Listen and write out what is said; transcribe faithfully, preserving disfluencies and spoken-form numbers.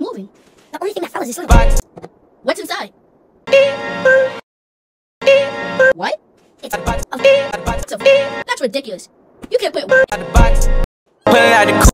moving. The only thing that fell is this little box. What's inside? What? It's a box of That's ridiculous. You can't put Out the box. Pull it out the